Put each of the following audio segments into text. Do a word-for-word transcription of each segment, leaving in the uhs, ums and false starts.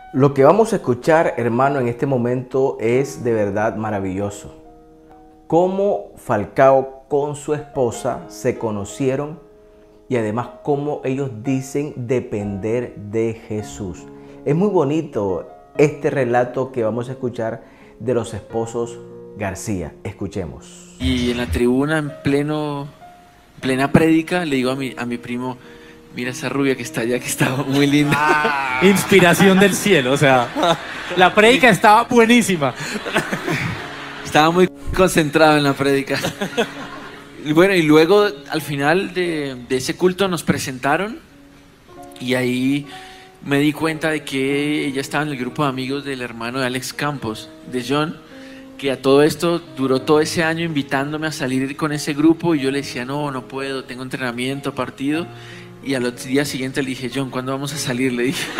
Lo que vamos a escuchar, hermano, en este momento es de verdad maravilloso. Cómo Falcao con su esposa se conocieron y además cómo ellos dicen depender de Jesús. Es muy bonito este relato que vamos a escuchar de los esposos García. Escuchemos. Y en la tribuna, en pleno, plena prédica, le digo a mi, a mi primo: mira esa rubia que está allá, que está muy linda. Ah, inspiración del cielo, o sea, la prédica estaba buenísima. Estaba muy concentrado en la prédica. Y bueno, y luego al final de, de ese culto nos presentaron y ahí me di cuenta de que ella estaba en el grupo de amigos del hermano de Alex Campos, de John, que a todo esto duró todo ese año invitándome a salir con ese grupo y yo le decía: no, no puedo, tengo entrenamiento, partido. Y al día siguiente le dije: John, ¿cuándo vamos a salir? Le dije.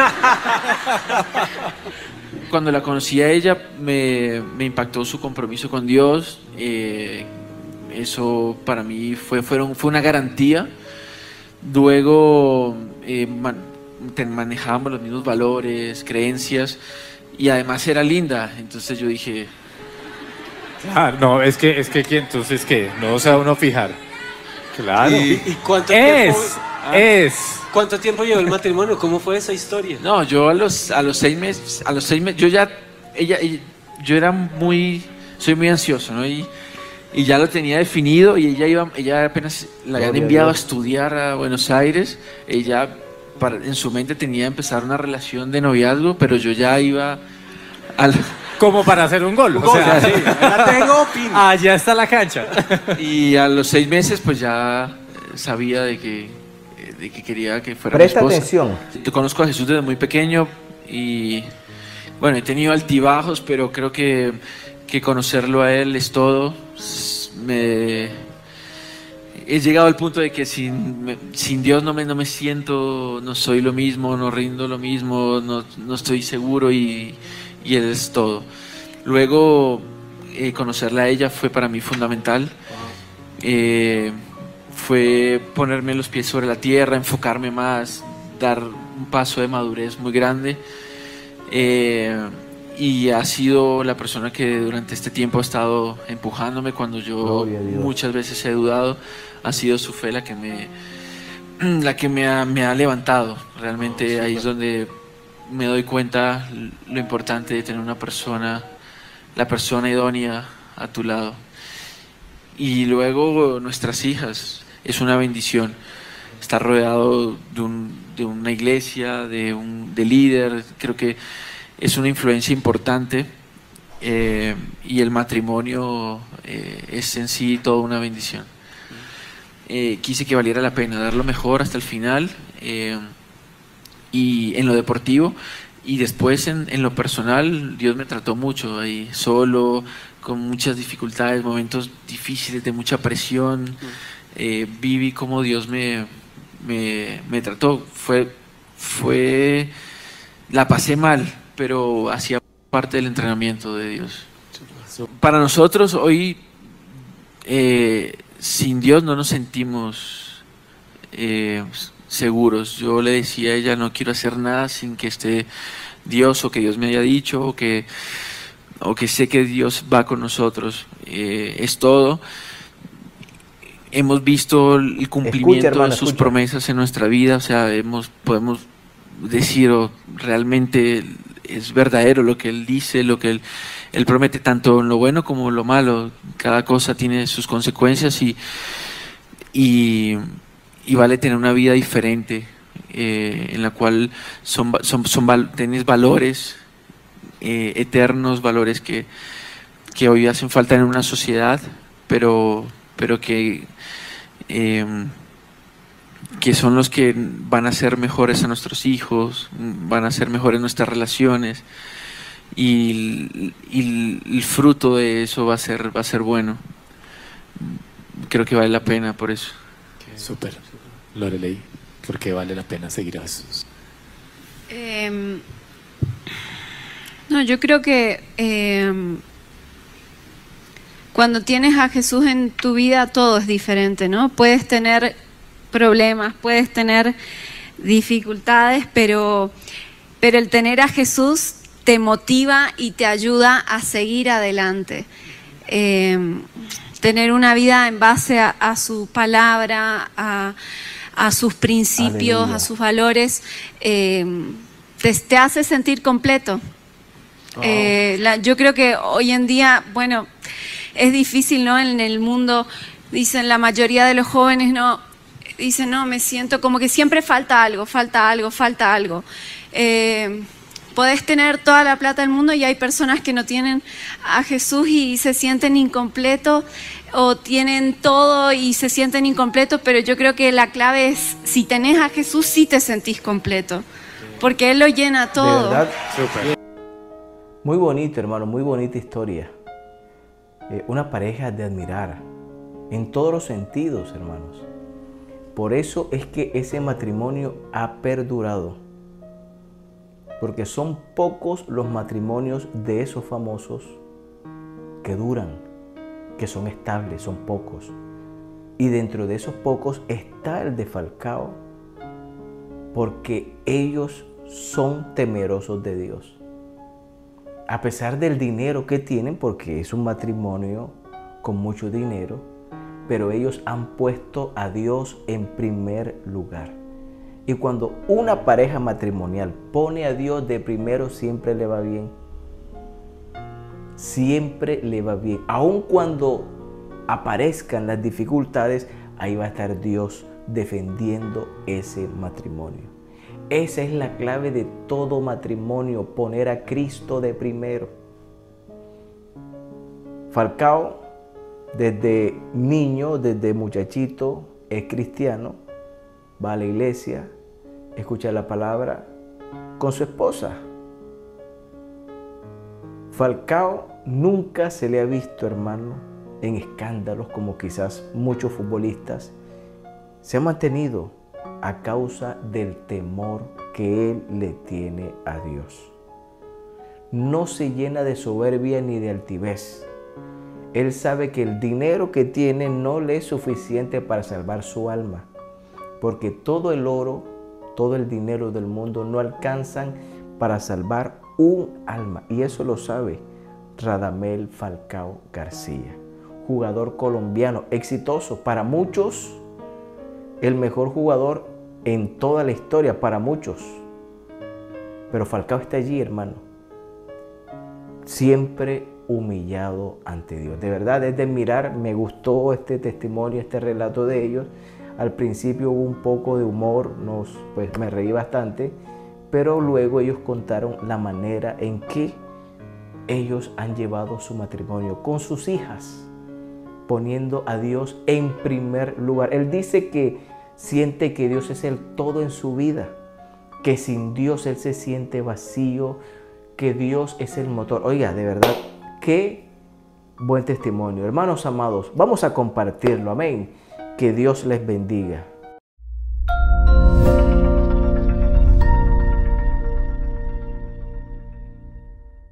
Cuando la conocí a ella me, me impactó su compromiso con Dios. Eh, eso para mí fue, fueron, fue una garantía. Luego eh, man, manejábamos los mismos valores, creencias, y además era linda. Entonces yo dije... Ah, no, es que, es que, entonces, ¿qué? No se va uno a fijar. Claro. ¿Y, y cuánto es, tiempo, ah, es. ¿Cuánto tiempo llevó el matrimonio? ¿Cómo fue esa historia? No, yo a los, a los seis meses, a los seis meses, yo ya, ella, ella, yo era muy, soy muy ansioso, ¿no? Y, y ya lo tenía definido y ella iba, ella apenas la habían enviado a estudiar a Buenos Aires. Ella para, en su mente tenía empezar una relación de noviazgo, pero yo ya iba al... Como para hacer un gol. Un o gol, sea, sí. La tengo, pin. Ah, ya está la cancha. Y a los seis meses pues ya sabía de que, de que quería que fuera Presta mi esposa. atención. Yo conozco a Jesús desde muy pequeño y bueno, he tenido altibajos, pero creo que, que conocerlo a él es todo. Me, he llegado al punto de que sin, sin Dios no me, no me siento, no soy lo mismo, no rindo lo mismo, no, no estoy seguro y... y Él es todo. Luego, eh, conocerla a ella fue para mí fundamental. Eh, fue ponerme los pies sobre la tierra, enfocarme más, dar un paso de madurez muy grande. Eh, y ha sido la persona que durante este tiempo ha estado empujándome cuando yo muchas veces he dudado. Ha sido su fe la que me, la que me ha, me ha levantado. Realmente ahí es donde me doy cuenta lo importante de tener una persona, la persona idónea a tu lado. Y luego nuestras hijas, es una bendición estar rodeado de, un, de una iglesia, de un de líder. Creo que es una influencia importante, eh, y el matrimonio eh, es en sí toda una bendición. Eh, quise que valiera la pena dar lo mejor hasta el final, eh, y en lo deportivo, y después en, en lo personal. Dios me trató mucho ahí, solo, con muchas dificultades, momentos difíciles, de mucha presión. Eh, viví como Dios me, me, me trató. Fue, fue, la pasé mal, pero hacía parte del entrenamiento de Dios. Para nosotros hoy, eh, sin Dios no nos sentimos eh, seguros. Yo le decía a ella: no quiero hacer nada sin que esté Dios, o que Dios me haya dicho, o que, o que sé que Dios va con nosotros. Eh, es todo. Hemos visto el cumplimiento escucha, hermano, de sus escucha. promesas en nuestra vida. O sea, hemos, podemos decir, oh, realmente es verdadero lo que Él dice, lo que Él, él promete, tanto en lo bueno como en lo malo. Cada cosa tiene sus consecuencias, y, y y vale tener una vida diferente, eh, en la cual son, son, son tienes valores eh, eternos, valores que, que hoy hacen falta en una sociedad, pero, pero que, eh, que son los que van a ser mejores a nuestros hijos, van a ser mejores nuestras relaciones, y, y el fruto de eso va a ser, va a ser bueno. Creo que vale la pena por eso. Súper. Lorelei, ¿por qué vale la pena seguir a Jesús? Eh, no, yo creo que eh, cuando tienes a Jesús en tu vida todo es diferente, ¿no? Puedes tener problemas, puedes tener dificultades, pero pero el tener a Jesús te motiva y te ayuda a seguir adelante. Eh, tener una vida en base a, a su palabra, a, a sus principios, Aleluya. A sus valores, eh, te, te hace sentir completo. Oh. Eh, la, yo creo que hoy en día, bueno, es difícil, ¿no? En el mundo, dicen la mayoría de los jóvenes, no, dicen, no, me siento como que siempre falta algo, falta algo, falta algo. Eh, Podés tener toda la plata del mundo y hay personas que no tienen a Jesús y se sienten incompletos, o tienen todo y se sienten incompletos, pero yo creo que la clave es, si tenés a Jesús, sí te sentís completo, porque Él lo llena todo. ¿De verdad? Súper. Muy bonito, hermano, muy bonita historia. Eh, una pareja de admirar en todos los sentidos, hermanos. Por eso es que ese matrimonio ha perdurado. Porque son pocos los matrimonios de esos famosos que duran, que son estables, son pocos. Y dentro de esos pocos está el de Falcao, porque ellos son temerosos de Dios. A pesar del dinero que tienen, porque es un matrimonio con mucho dinero, pero ellos han puesto a Dios en primer lugar. Y cuando una pareja matrimonial pone a Dios de primero, siempre le va bien. Siempre le va bien. Aun cuando aparezcan las dificultades, ahí va a estar Dios defendiendo ese matrimonio. Esa es la clave de todo matrimonio, poner a Cristo de primero. Falcao, desde niño, desde muchachito, es cristiano, va a la iglesia, escucha la palabra con su esposa. Falcao nunca se le ha visto, hermano, en escándalos como quizás muchos futbolistas. Se ha mantenido a causa del temor que él le tiene a Dios. No se llena de soberbia ni de altivez. Él sabe que el dinero que tiene no le es suficiente para salvar su alma, porque todo el oro, todo el dinero del mundo no alcanzan para salvar un alma. Y eso lo sabe Radamel Falcao García, jugador colombiano exitoso, para muchos el mejor jugador en toda la historia, para muchos. Pero Falcao está allí, hermano, siempre humillado ante Dios. De verdad, es de admirar. Me gustó este testimonio, este relato de ellos. Al principio hubo un poco de humor, nos, pues me reí bastante, pero luego ellos contaron la manera en que ellos han llevado su matrimonio con sus hijas, poniendo a Dios en primer lugar. Él dice que siente que Dios es el todo en su vida, que sin Dios él se siente vacío, que Dios es el motor. Oiga, de verdad, qué buen testimonio. Hermanos amados, vamos a compartirlo, amén. Que Dios les bendiga.